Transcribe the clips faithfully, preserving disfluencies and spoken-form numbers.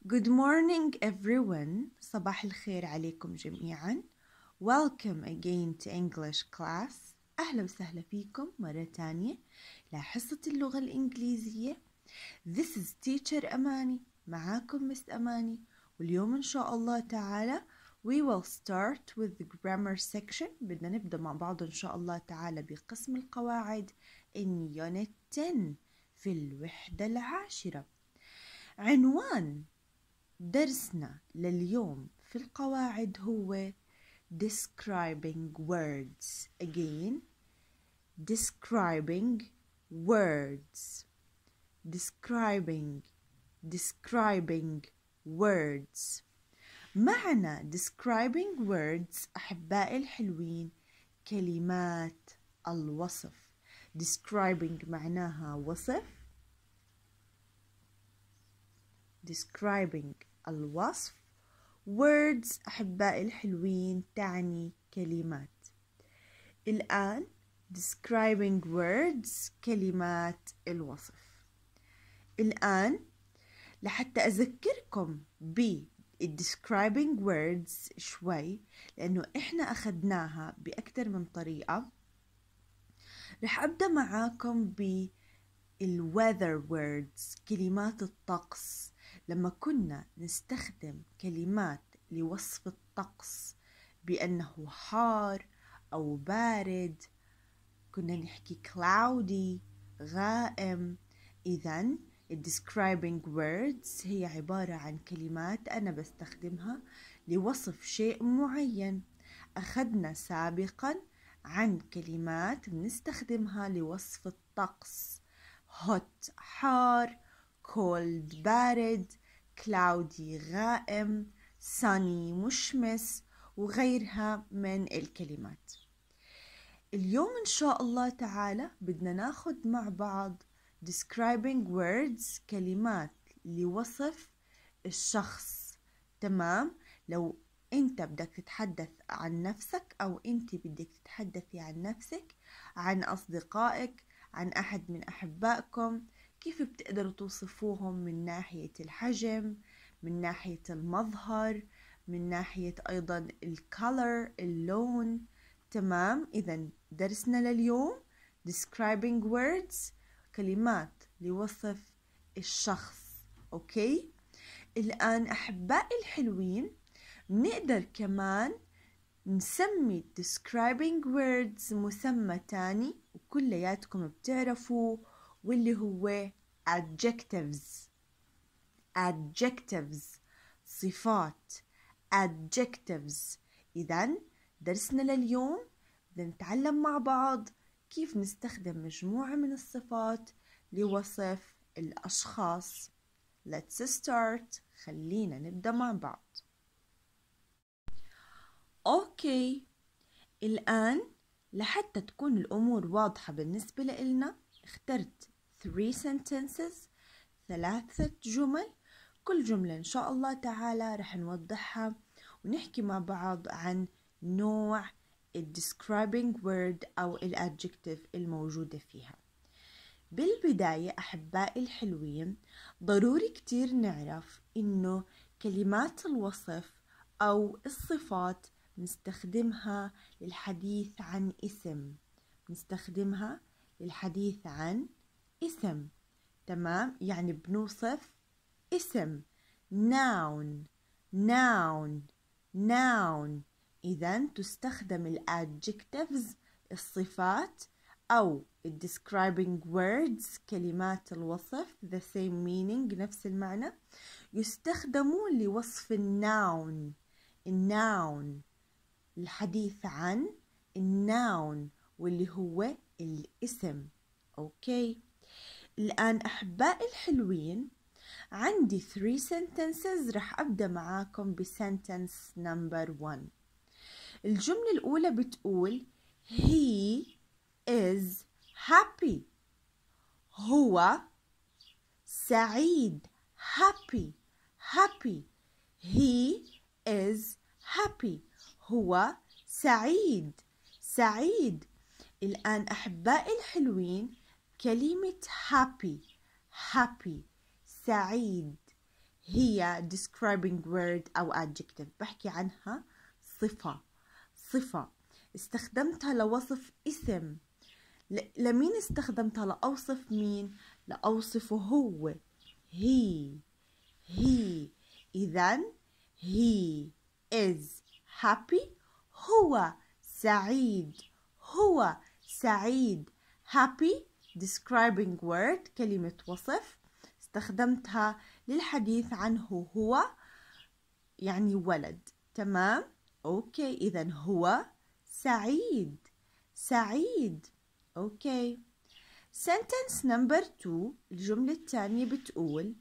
Good morning everyone. صباح الخير عليكم جميعا. Welcome again to English class. أهلا وسهلا فيكم مرة تانية لحصة اللغة الإنجليزية. This is teacher أماني، معاكم مس أماني، واليوم إن شاء الله تعالى we will start with the grammar section. بدنا نبدأ مع بعض إن شاء الله تعالى بقسم القواعد in unit ten في الوحدة العاشرة. عنوان درسنا لليوم في القواعد هو describing words. Again, describing words. Describing describing words. معنى describing words أحبائي الحلوين كلمات الوصف. describing معناها وصف. describing الوصف. words أحبائي الحلوين تعني كلمات. الآن describing words كلمات الوصف. الآن لحتى أذكركم ب describing words شوي، لأنه إحنا أخذناها بأكثر من طريقة، رح أبدأ معاكم ب weather words كلمات الطقس. لما كنا نستخدم كلمات لوصف الطقس بأنه حار أو بارد، كنا نحكي cloudy غائم. إذن describing words هي عبارة عن كلمات أنا بستخدمها لوصف شيء معين. أخذنا سابقا عن كلمات بنستخدمها لوصف الطقس: hot حار، cold بارد، cloudy غائم، sunny مشمس، وغيرها من الكلمات. اليوم إن شاء الله تعالى بدنا ناخد مع بعض describing words كلمات لوصف الشخص. تمام؟ لو أنت بدك تتحدث عن نفسك أو أنت بدك تتحدثي عن نفسك، عن أصدقائك، عن أحد من أحبائكم، كيف بتقدروا توصفوهم من ناحية الحجم، من ناحية المظهر، من ناحية أيضا الكولر اللون. تمام؟ إذن درسنا لليوم describing words كلمات لوصف الشخص. أوكي؟ الآن أحبائي الحلوين نقدر كمان نسمي describing words مسمى تاني وكلياتكم بتعرفوا، واللي هو adjectives. adjectives صفات. adjectives. إذن درسنا لليوم بدنا نتعلم مع بعض كيف نستخدم مجموعة من الصفات لوصف الأشخاص. Let's start. خلينا نبدأ مع بعض. أوكي، الآن لحتى تكون الأمور واضحة بالنسبة لنا اخترت three sentences، ثلاثة جمل. كل جملة إن شاء الله تعالى رح نوضحها ونحكي مع بعض عن نوع ال describing word أو ال adjective الموجودة فيها. بالبداية أحبائي الحلوين ضروري كتير نعرف إنه كلمات الوصف أو الصفات نستخدمها للحديث عن اسم. نستخدمها للحديث عن اسم. تمام؟ يعني بنوصف اسم. noun noun noun. إذن تستخدم ال adjectives الصفات أو ال describing words كلمات الوصف the same meaning نفس المعنى، يستخدمون لوصف الناون. الناون الحديث عن الناون واللي هو الاسم. أوكي، الآن أحبائي الحلوين عندي three sentences. رح أبدأ معاكم ب sentence number one. الجملة الأولى بتقول he is happy. هو سعيد. happy happy. he is happy. هو سعيد سعيد. الآن أحبائي الحلوين كلمة happy happy سعيد هي describing word أو adjective، بحكي عنها صفة. صفة استخدمتها لوصف اسم. لمين استخدمتها؟ لأوصف مين؟ لأوصفه هو. he he إذن he is happy، هو سعيد، هو سعيد. happy describing word، كلمة وصف، استخدمتها للحديث عنه هو، يعني ولد. تمام؟ أوكي، إذن هو سعيد، سعيد. أوكي. sentence number two، الجملة الثانية بتقول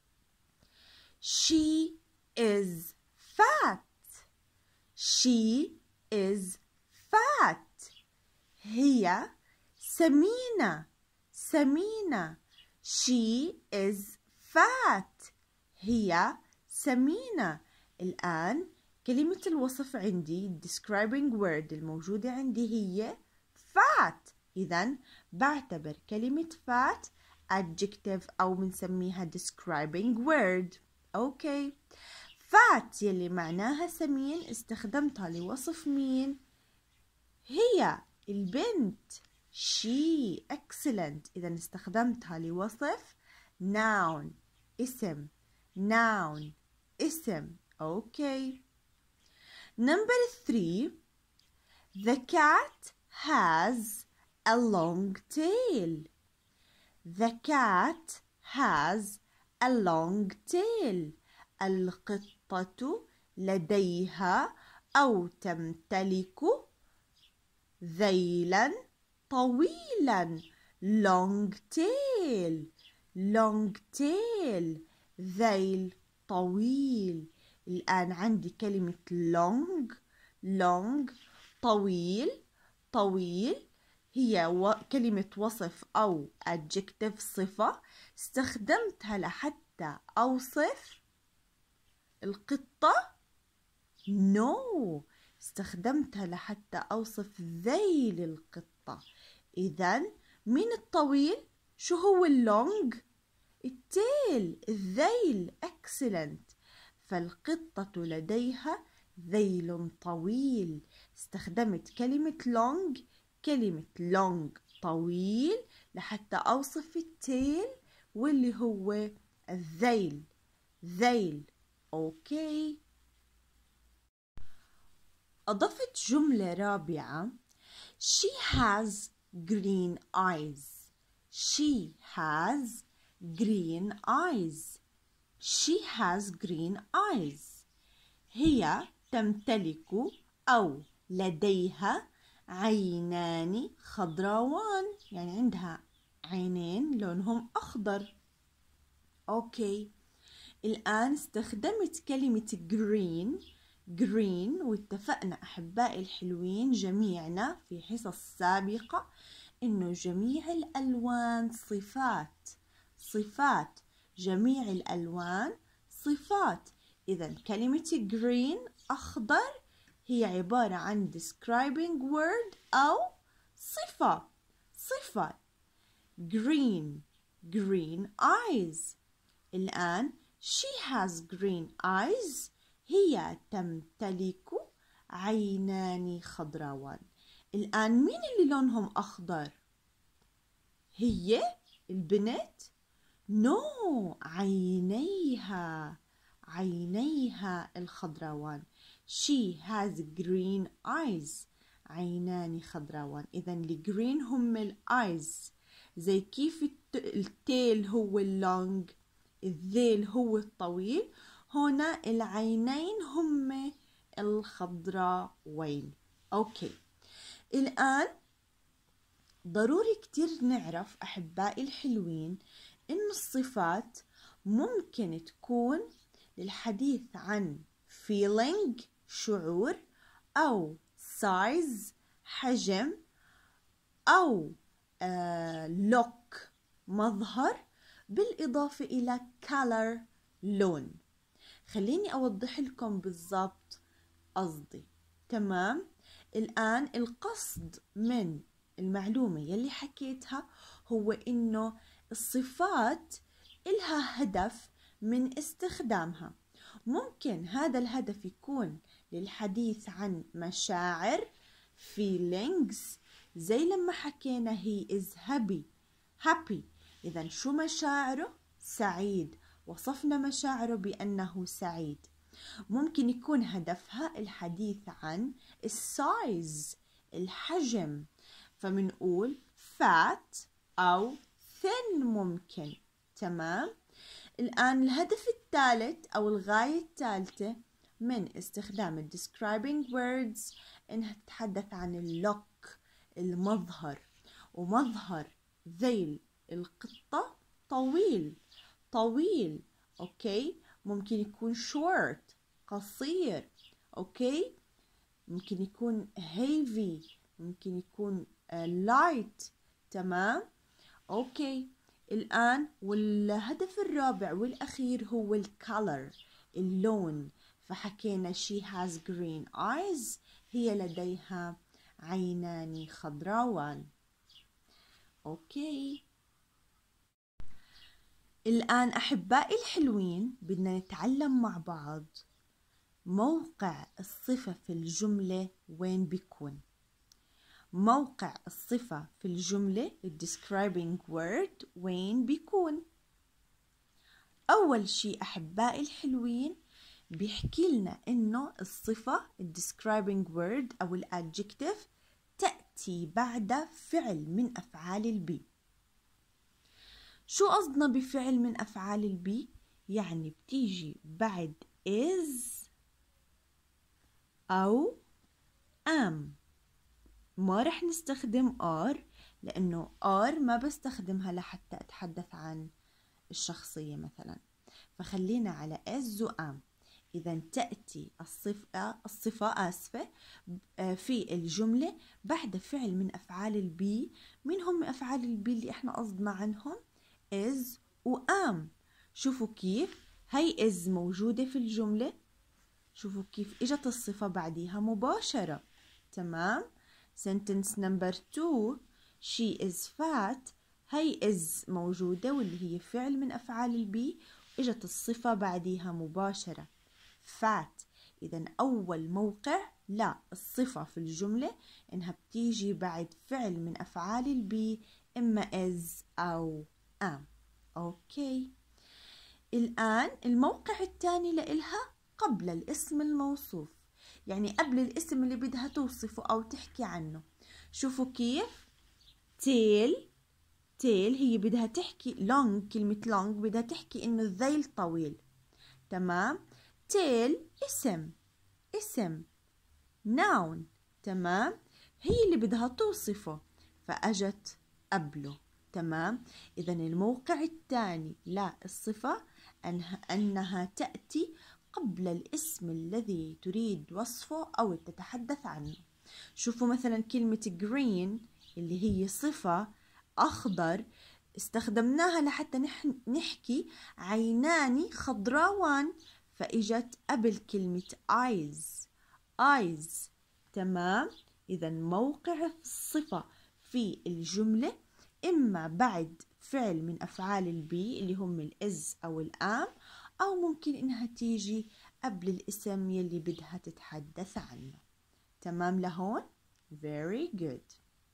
she is fat. she is fat. هي سمينة، سمينة. she is fat. هي سمينة. الآن كلمة الوصف عندي describing word الموجودة عندي هي fat. إذن بعتبر كلمة fat adjective أو بنسميها describing word. أوكي. fat يلي معناها سمين استخدمتها لوصف مين؟ هي البنت. she excellent. إذا استخدمتها لوصف noun اسم. noun اسم. أوكي. number three، the cat has a long tail. the cat has a long tail. القطة لديها أو تمتلك ذيلا طويلا. long tail long tail ذيل طويل. الآن عندي كلمة long long طويل طويل هي و... كلمة وصف أو adjective صفة استخدمتها لحتى أوصف القطة. no استخدمتها لحتى أوصف ذيل القطة. إذن مين الطويل؟ شو هو اللونج؟ التيل الذيل. excellent. فالقطة لديها ذيل طويل. استخدمت كلمة long كلمة long طويل لحتى أوصف التيل واللي هو الذيل ذيل. أوكي. أضفت جملة رابعة she has green eyes. she has green eyes. she has green eyes. هي تمتلك أو لديها عينان خضراوان، يعني عندها عينين لونهم أخضر. أوكي. الآن استخدمت كلمة green green واتفقنا أحبائي الحلوين جميعنا في حصص سابقة إنه جميع الألوان صفات. صفات جميع الألوان صفات. إذا كلمة green أخضر هي عبارة عن describing word أو صفة. صفة green green eyes. الآن she has green eyes هي تمتلك عينان خضراوان. الآن مين اللي لونهم أخضر؟ هي البنت؟ نو no. عينيها عينيها الخضراوان. she has green eyes عينان خضراوان. إذا الجرين هم الآيز، زي كيف التيل هو اللونج الذيل هو الطويل، هنا العينين هم الخضراوين. أوكي. الآن ضروري كتير نعرف أحبائي الحلوين إن الصفات ممكن تكون للحديث عن feeling شعور، أو size حجم، أو uh, look مظهر، بالإضافة إلى color لون. خليني أوضح لكم بالضبط قصدي. تمام؟ الآن القصد من المعلومة يلي حكيتها هو إنه الصفات إلها هدف من استخدامها. ممكن هذا الهدف يكون للحديث عن مشاعر feelings، زي لما حكينا he is happy happy، إذا شو مشاعره؟ سعيد، وصفنا مشاعره بأنه سعيد. ممكن يكون هدفها الحديث عن السايز، الحجم، فمنقول fat أو thin ممكن. تمام؟ الآن الهدف الثالث أو الغاية الثالثة من استخدام ال describing words إنها تتحدث عن اللوك، المظهر، ومظهر ذيل القطة طويل طويل. أوكي، ممكن يكون short قصير. أوكي، ممكن يكون heavy، ممكن يكون uh, light. تمام؟ أوكي، الآن والهدف الرابع والأخير هو الcolor، اللون. فحكينا she has green eyes، هي لديها عينان خضراوان. أوكي، الآن أحبائي الحلوين بدنا نتعلم مع بعض موقع الصفة في الجملة وين بيكون. موقع الصفة في الجملة describing word وين بيكون؟ أول شيء أحبائي الحلوين بيحكي لنا إنه الصفة describing word أو الادجكتيف تأتي بعد فعل من أفعال البي. شو قصدنا بفعل من أفعال البي؟ يعني بتيجي بعد is أو am. ما رح نستخدم are لأنه are ما بستخدمها لحتى أتحدث عن الشخصية مثلا، فخلينا على is و am. إذا تأتي الصفة الصفة آسفة في الجملة بعد فعل من أفعال البي. من هم أفعال البي اللي إحنا قصدنا عنهم؟ is و am. شوفوا كيف هي is موجودة في الجملة، شوفوا كيف إجت الصفة بعديها مباشرة. تمام؟ sentence number two she is fat، هي is موجودة واللي هي فعل من أفعال البي، إجت الصفة بعديها مباشرة fat. إذا أول موقع لا الصفة في الجملة إنها بتيجي بعد فعل من أفعال البي، إما is أو am. أوكي، الآن الموقع الثاني لإلها قبل الاسم الموصوف، يعني قبل الاسم اللي بدها توصفه أو تحكي عنه. شوفوا كيف tail tail هي بدها تحكي long، كلمة long بدها تحكي إنه الذيل طويل. تمام؟ tail اسم اسم noun. تمام؟ هي اللي بدها توصفه فأجت قبله. تمام؟ إذا الموقع الثاني لا الصفة أنها, أنها تأتي قبل الاسم الذي تريد وصفه أو تتحدث عنه. شوفوا مثلا كلمة green اللي هي صفة أخضر، استخدمناها لحتى نحكي عينان خضراوان، فإجت قبل كلمة eyes eyes. تمام؟ إذا موقع الصفة في الجملة إما بعد فعل من أفعال البي اللي هم الإز أو الآم، أو ممكن إنها تيجي قبل الاسم يلي بدها تتحدث عنه. تمام لهون؟ Very good.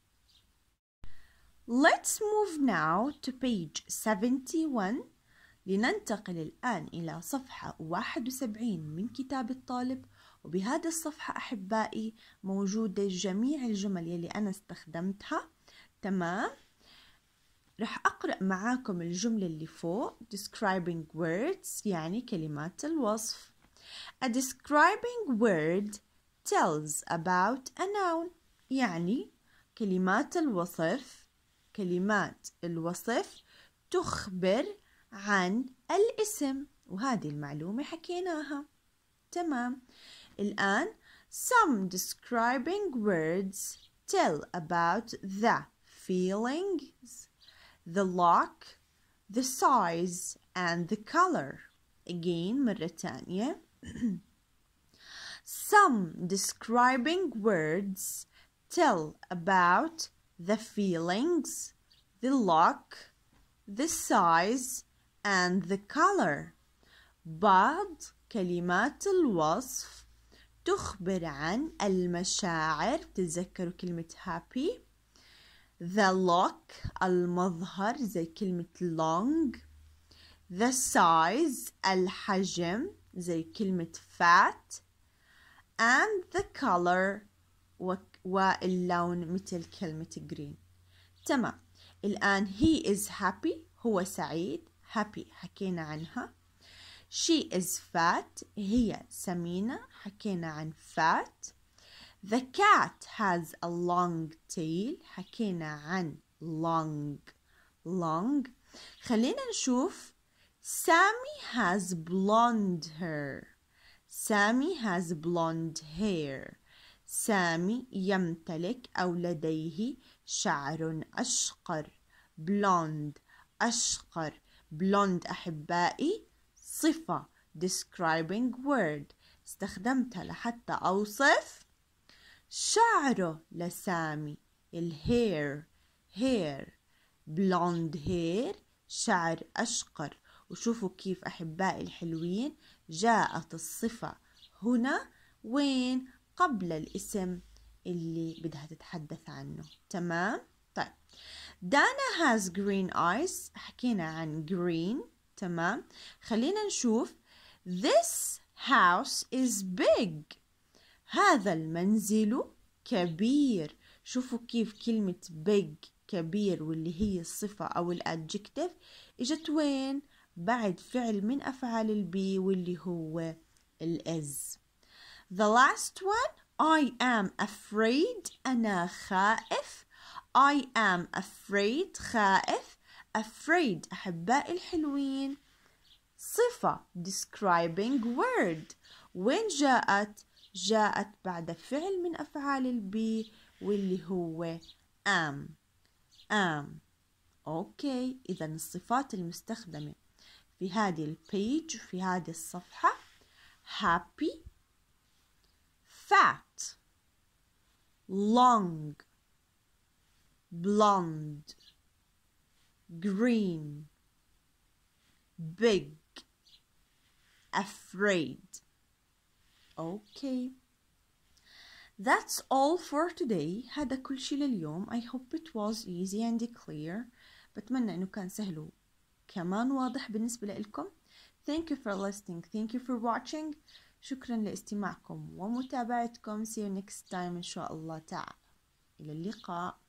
Let's move now to page seventy-one. لننتقل الآن إلى صفحة واحد وسبعين من كتاب الطالب. وبهذه الصفحة أحبائي موجودة جميع الجمل يلي أنا استخدمتها. تمام؟ رح أقرأ معاكم الجملة اللي فوق describing words يعني كلمات الوصف. A describing word tells about a noun، يعني كلمات الوصف كلمات الوصف تخبر عن الاسم، وهذه المعلومة حكيناها. تمام؟ الآن some describing words tell about the feelings, the look, the size and the color. Again مرة تانية. Some describing words tell about the feelings, the look, the size and the color. بعض كلمات الوصف تخبر عن المشاعر. تتذكروا كلمة happy. the look المظهر زي كلمة long. the size الحجم زي كلمة fat. and the color واللون مثل كلمة green. تمام. الآن he is happy هو سعيد. happy حكينا عنها. she is fat هي سمينة حكينا عن fat. the cat has a long tail حكينا عن long long. خلينا نشوف سامي has blonde hair. سامي has blonde hair. سامي يمتلك أو لديه شعر أشقر. blonde أشقر. blonde أحبائي صفة describing word استخدمتها لحتى أوصف شعره لسامي. الهير hair blonde hair شعر أشقر. وشوفوا كيف أحبائي الحلوين جاءت الصفة هنا وين؟ قبل الاسم اللي بدها تتحدث عنه. تمام؟ طيب دانا has green eyes حكينا عن green. تمام. خلينا نشوف this house is big هذا المنزل كبير. شوفوا كيف كلمة big كبير واللي هي الصفة أو الادجكتيف اجت وين؟ بعد فعل من أفعال البي واللي هو الإز. the last one I am afraid أنا خائف. I am afraid خائف. afraid أحبائي الحلوين صفة describing word وين جاءت؟ جاءت بعد فعل من أفعال البي واللي هو am am. أوكي إذا الصفات المستخدمة في هذه البيج في هذه الصفحة happy fat long blonde green big afraid. Okay, that's all for today. هذا كل شيء لليوم. I hope it was easy and clear. بتمنى إنه كان سهل وكمان واضح بالنسبة لكم. Thank you for listening. Thank you for watching. شكرا لاستماعكم ومتابعتكم. See you next time إن شاء الله تعالى. إلى اللقاء.